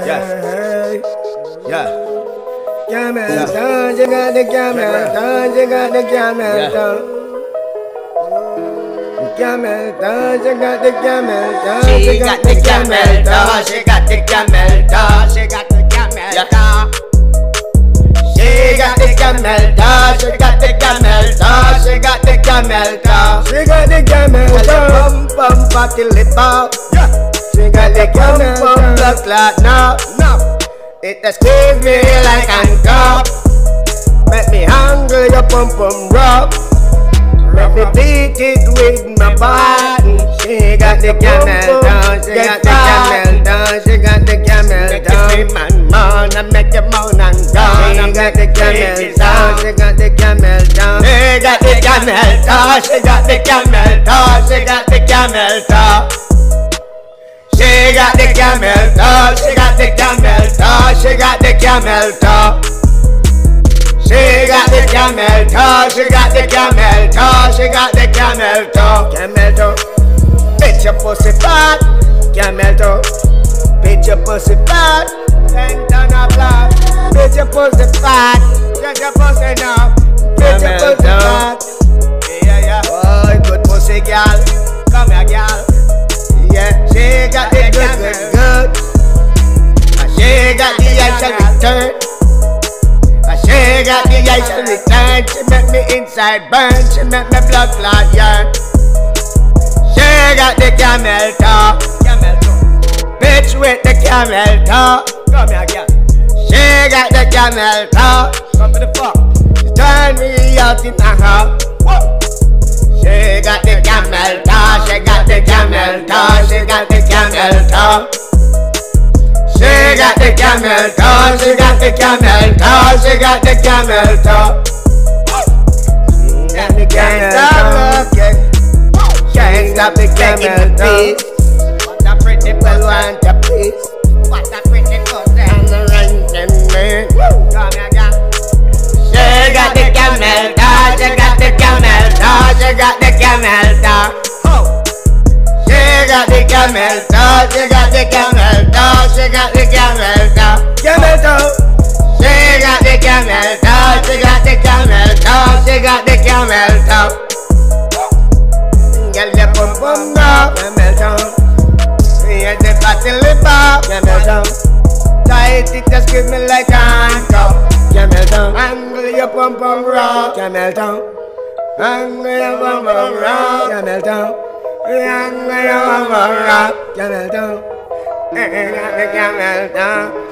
Yeah. Yeah. Camel toe, she got the camel toe, she got the camel toe. Camel toe, she got the camel toe, She got the camel toe, she got the camel toe, she got the camel toe. She got the camel toe, she got the camel toe, she got the camel toe. She got the camel toe, Pum pum fatty lip out. she got the camel Pum toe. blood clot now. It a squeeze me like handcuff. Make me hungry, your pum pum rub. Let me beat it with my body. She got the camel down, she got the camel down, she got the camel down. Make me man, I make you moan and down. She got the camel down, she got the camel down. She got the camel down, she got the camel down, she got the camel down. She got the camel toe, she got the camel toe, she got the camel toe. She got the camel toe, she got the camel toe, she got the camel toe. Camel toe, Bitch your pussy fat, camel toe, bitch your pussy fat, 10 ton of blood. Bitch your pussy fat, get your pussy now. Bitch your Camel pussy toe. fat. Yeah. Oh, good pussy girl, come here girl. Yeah, she got the good. She got the ice and return. She got the ice and return. She make me inside burn. She make me blood clot yearn. She got the camel toe. Bitch with the camel toe. Come here, girl. She got the camel toe. Come to the fuck. She turn me out in the house. She got the camel toe, she got the camel toe, she got the camel toe. She got the camel toe, she got the camel toe, she got the camel toe. got the camel toe. Can't stop the camel toe. What a pretty boy want a piece. What a pretty pussy and the ranking me. Come here, girl. She got the camel toe, she got the camel toe, she got the camel toe. She got the camel toe, she got the camel toe, she got the camel toe. Camel toe, She got the camel toe, she got the camel toe, she got the camel toe. Girl, your pum pum up, camel toe, yeah, the fatty lip up, camel toe, tight it just give me like a handcuff. camel toe, Angle your pum pum rock, camel toe, angle your pum pum rock, camel toe, angle your pum pum rock. camel toe. Got the camel toe.